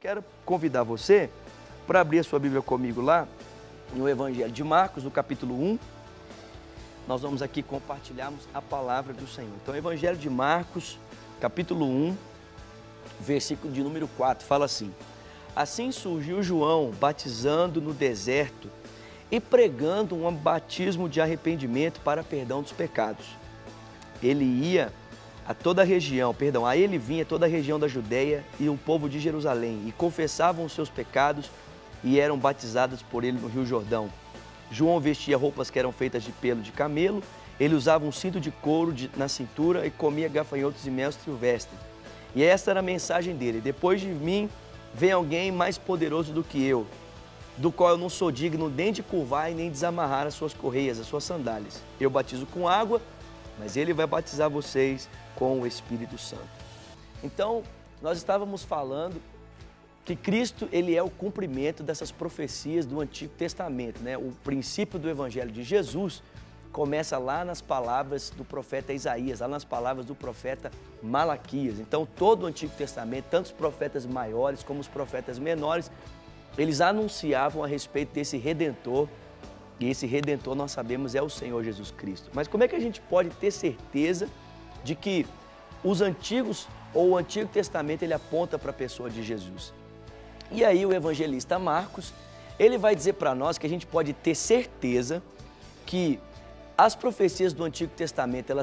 Quero convidar você para abrir a sua Bíblia comigo lá no Evangelho de Marcos, no capítulo 1. Nós vamos aqui compartilharmos a palavra do Senhor. Então, Evangelho de Marcos, capítulo 1, versículo de número 4, fala assim: Assim surgiu João, batizando no deserto e pregando um batismo de arrependimento para perdão dos pecados. Ele ia a toda a região, a ele vinha toda a região da Judéia e o povo de Jerusalém, e confessavam os seus pecados e eram batizados por ele no Rio Jordão. João vestia roupas que eram feitas de pelo de camelo, ele usava um cinto de couro na cintura e comia gafanhotos e mel silvestre. E esta era a mensagem dele: depois de mim vem alguém mais poderoso do que eu, do qual eu não sou digno nem de curvar e nem desamarrar as suas correias, as suas sandálias. Eu batizo com água, mas ele vai batizar vocês com o Espírito Santo. Então, nós estávamos falando que Cristo, ele é o cumprimento dessas profecias do Antigo Testamento, né? O princípio do Evangelho de Jesus começa lá nas palavras do profeta Isaías, lá nas palavras do profeta Malaquias. Então, todo o Antigo Testamento, tanto os profetas maiores como os profetas menores, eles anunciavam a respeito desse Redentor, e esse Redentor, nós sabemos, é o Senhor Jesus Cristo. Mas como é que a gente pode ter certeza de que os antigos, ou o Antigo Testamento, ele aponta para a pessoa de Jesus? E aí o evangelista Marcos, ele vai dizer para nós que a gente pode ter certeza que as profecias do Antigo Testamento,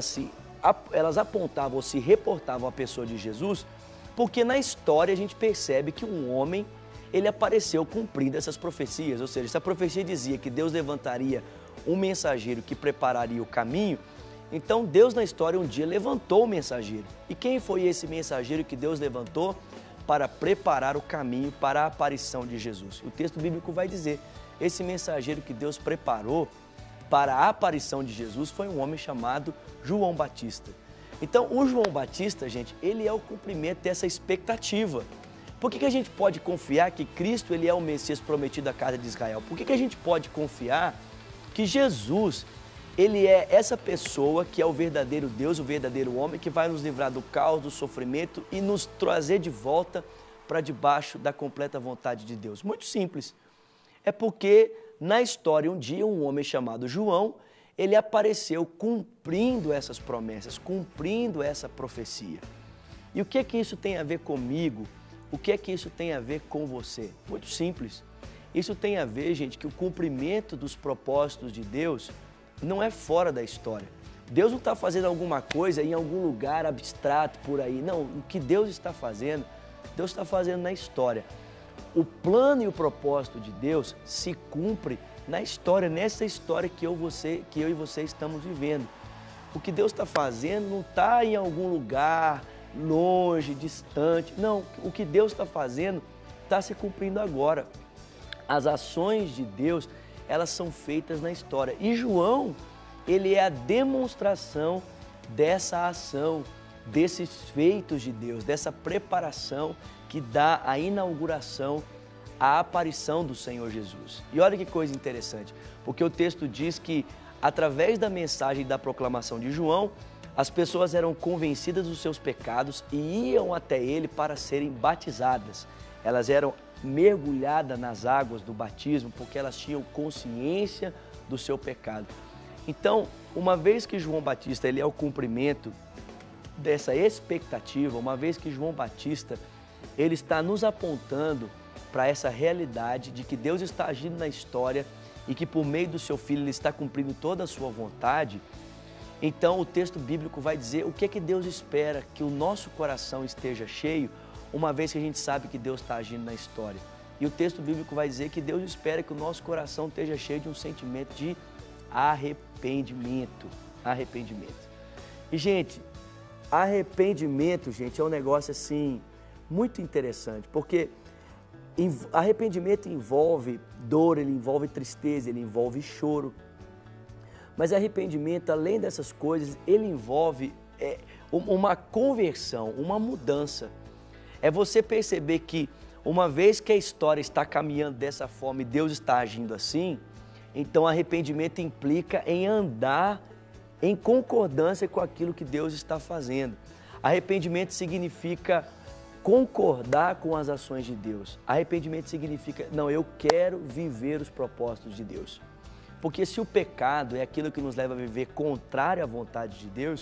elas apontavam ou se reportavam à pessoa de Jesus, porque na história a gente percebe que um homem, ele apareceu cumprindo essas profecias. Ou seja, se a profecia dizia que Deus levantaria um mensageiro que prepararia o caminho, então Deus na história um dia levantou o mensageiro. E quem foi esse mensageiro que Deus levantou para preparar o caminho para a aparição de Jesus? O texto bíblico vai dizer, esse mensageiro que Deus preparou para a aparição de Jesus foi um homem chamado João Batista. Então o João Batista, gente, ele é o cumprimento dessa expectativa. Por que a gente pode confiar que Cristo, ele é o Messias prometido à casa de Israel? Por que a gente pode confiar que Jesus, ele é essa pessoa que é o verdadeiro Deus, o verdadeiro homem, que vai nos livrar do caos, do sofrimento e nos trazer de volta para debaixo da completa vontade de Deus? Muito simples. É porque na história um dia um homem chamado João, ele apareceu cumprindo essas promessas, cumprindo essa profecia. E o que é que isso tem a ver comigo? O que é que isso tem a ver com você? Muito simples. Isso tem a ver, gente, que o cumprimento dos propósitos de Deus não é fora da história. Deus não está fazendo alguma coisa em algum lugar abstrato por aí. Não, o que Deus está fazendo na história. O plano e o propósito de Deus se cumpre na história, nessa história que eu e você estamos vivendo. O que Deus está fazendo não está em algum lugar longe, distante. Não, o que Deus está fazendo está se cumprindo agora. As ações de Deus, elas são feitas na história. E João, ele é a demonstração dessa ação, desses feitos de Deus, dessa preparação que dá a inauguração, a aparição do Senhor Jesus. E olha que coisa interessante, porque o texto diz que através da mensagem e da proclamação de João, as pessoas eram convencidas dos seus pecados e iam até ele para serem batizadas. Elas eram mergulhadas nas águas do batismo porque elas tinham consciência do seu pecado. Então, uma vez que João Batista, ele é o cumprimento dessa expectativa, uma vez que João Batista, ele está nos apontando para essa realidade de que Deus está agindo na história e que por meio do seu Filho ele está cumprindo toda a sua vontade. Então o texto bíblico vai dizer o que é que Deus espera que o nosso coração esteja cheio, uma vez que a gente sabe que Deus está agindo na história. E o texto bíblico vai dizer que Deus espera que o nosso coração esteja cheio de um sentimento de arrependimento. Arrependimento. E, gente, arrependimento, gente, é um negócio assim muito interessante, porque arrependimento envolve dor, ele envolve tristeza, ele envolve choro. Mas arrependimento, além dessas coisas, ele envolve uma conversão, uma mudança. É você perceber que uma vez que a história está caminhando dessa forma e Deus está agindo assim, então arrependimento implica em andar em concordância com aquilo que Deus está fazendo. Arrependimento significa concordar com as ações de Deus. Arrependimento significa, não, eu quero viver os propósitos de Deus. Porque se o pecado é aquilo que nos leva a viver contrário à vontade de Deus,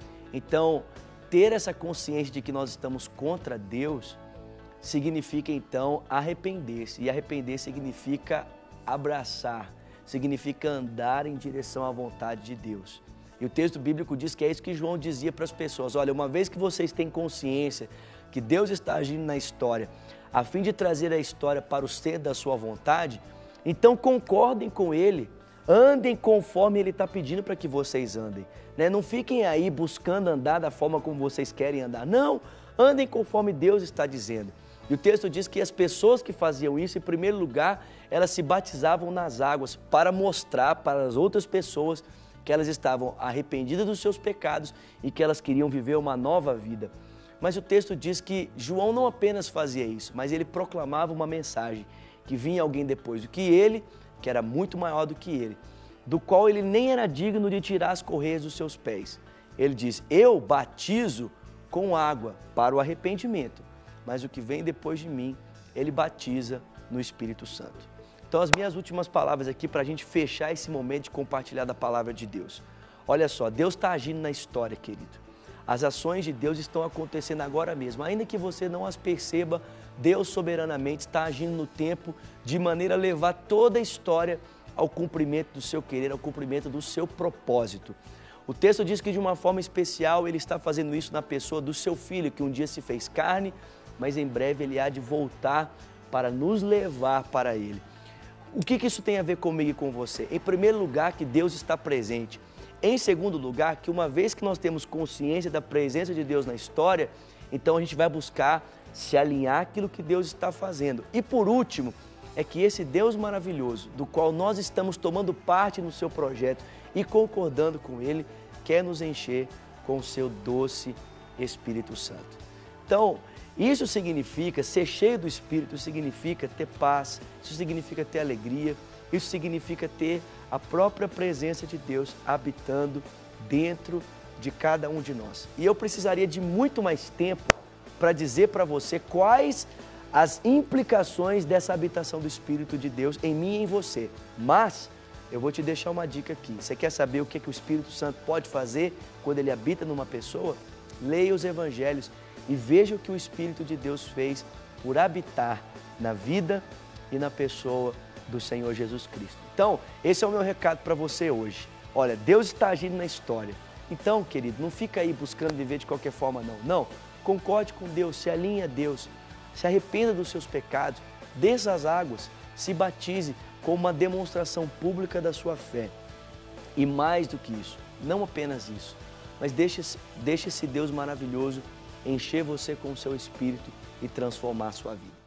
então ter essa consciência de que nós estamos contra Deus significa então arrepender-se. E arrepender significa abraçar, significa andar em direção à vontade de Deus. E o texto bíblico diz que é isso que João dizia para as pessoas. Olha, uma vez que vocês têm consciência que Deus está agindo na história, a fim de trazer a história para o centro da sua vontade, então concordem com Ele, andem conforme Ele está pedindo para que vocês andem. Não fiquem aí buscando andar da forma como vocês querem andar. Não, andem conforme Deus está dizendo. E o texto diz que as pessoas que faziam isso, em primeiro lugar, elas se batizavam nas águas para mostrar para as outras pessoas que elas estavam arrependidas dos seus pecados e que elas queriam viver uma nova vida. Mas o texto diz que João não apenas fazia isso, mas ele proclamava uma mensagem, que vinha alguém depois do que ele, que era muito maior do que ele, do qual ele nem era digno de tirar as correias dos seus pés. Ele diz, eu batizo com água para o arrependimento, mas o que vem depois de mim, ele batiza no Espírito Santo. Então as minhas últimas palavras aqui para a gente fechar esse momento de compartilhar da palavra de Deus. Olha só, Deus está agindo na história, querido. As ações de Deus estão acontecendo agora mesmo. Ainda que você não as perceba, Deus soberanamente está agindo no tempo de maneira a levar toda a história ao cumprimento do seu querer, ao cumprimento do seu propósito. O texto diz que de uma forma especial Ele está fazendo isso na pessoa do seu Filho, que um dia se fez carne, mas em breve Ele há de voltar para nos levar para Ele. O que isso tem a ver comigo e com você? Em primeiro lugar, que Deus está presente. Em segundo lugar, que uma vez que nós temos consciência da presença de Deus na história, então a gente vai buscar se alinhar àquilo que Deus está fazendo. E por último, é que esse Deus maravilhoso, do qual nós estamos tomando parte no seu projeto e concordando com Ele, quer nos encher com o seu doce Espírito Santo. Então, isso significa, ser cheio do Espírito significa ter paz, isso significa ter alegria, isso significa ter a própria presença de Deus habitando dentro de cada um de nós. E eu precisaria de muito mais tempo para dizer para você quais as implicações dessa habitação do Espírito de Deus em mim e em você. Mas eu vou te deixar uma dica aqui. Você quer saber o que o Espírito Santo pode fazer quando ele habita numa pessoa? Leia os Evangelhos e veja o que o Espírito de Deus fez por habitar na vida e na pessoa do Senhor Jesus Cristo. Então, esse é o meu recado para você hoje. Olha, Deus está agindo na história. Então, querido, não fica aí buscando viver de qualquer forma, não. Não, concorde com Deus, se alinhe a Deus, se arrependa dos seus pecados, desça as águas, se batize como uma demonstração pública da sua fé. E mais do que isso, não apenas isso, mas deixe esse Deus maravilhoso encher você com o seu Espírito e transformar a sua vida.